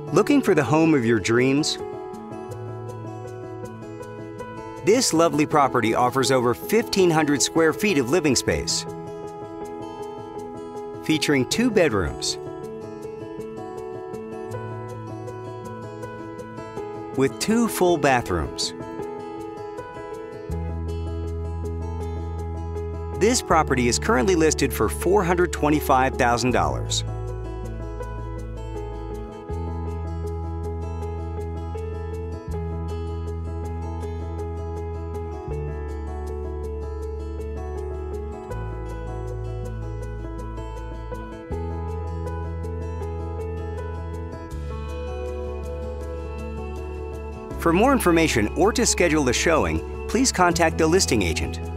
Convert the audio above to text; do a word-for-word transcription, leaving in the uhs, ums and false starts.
Looking for the home of your dreams? This lovely property offers over fifteen hundred square feet of living space, featuring two bedrooms with two full bathrooms. This property is currently listed for four hundred twenty-five thousand dollars. For more information or to schedule a showing, please contact the listing agent.